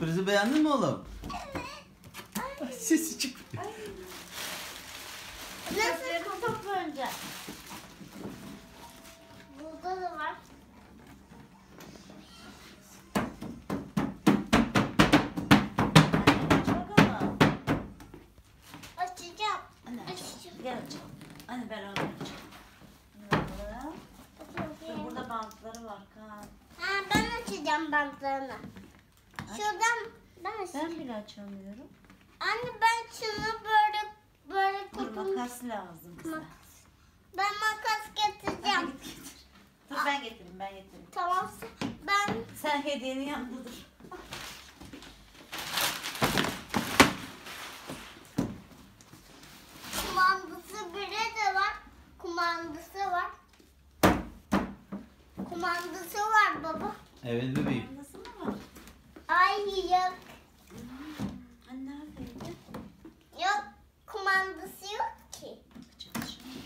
Sürprizi beğendin mi oğlum? Evet. Sesi çıkıyor. Nasıl toplanacak? Burada da var. Açacağım. Anne Açacağım. gel açalım. Anne ben onu açacağım. Bakalım. Dur, burada bantları var Kaan. Ha, ben açacağım bantlarını. Şuradan ben açacağım. Ben bile açamıyorum. Anne ben şunu böyle Dur kutum. makas lazım bize. Ben makas Hadi getireceğim. git getir. Dur ben getireyim ben getireyim. Tamam. Ben Sen hediyenin yanında dur. kumandası biri de var. Kumandası var. Kumandası var baba. Evet bebeğim. Nasıl mı var? Ay yok. Anne neredeydi? Yok. Kumandası yok ki. Bakacağız şimdi.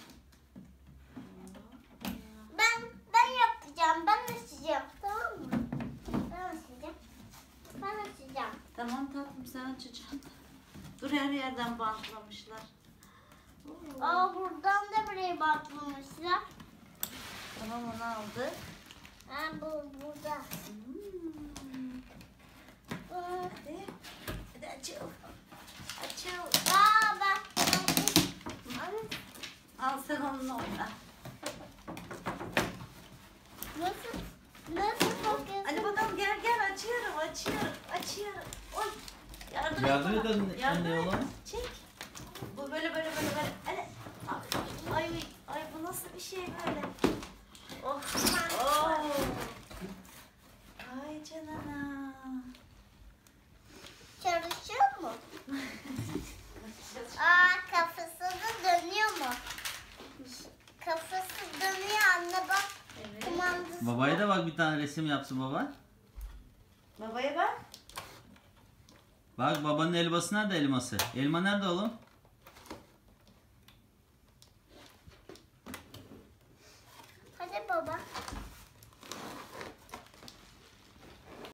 Ben yapacağım. Ben açacağım. Tamam mı? Ben açacağım. Ben açacağım. Tamam tatlım sen açacaksın. Dur her yerden bantlamışlar. Aa buradan da buraya bakmamışlar. Tamam onu aldık. Ha bu burada. Hadi. Hadi açıl. Açıl. Aa bak. Al sen onunla oyna. Nasıl bakıyorsun? Hadi bakalım gel gel açıyorum. Oy. Yardım et bana. anne oğlum. Çek. Bu böyle. Hadi. Ay bu nasıl bir şey böyle? Oh. Oh. Ay canına. Çalışıyor mu? Aa kafası da dönüyor mu? Kafası dönüyor anne bak. Evet. Kumandası. Babaya da bak bir tane resim yapsın baba. Babaya bak. Bak babanın elması nerede elması? Elma nerede oğlum? Hadi baba.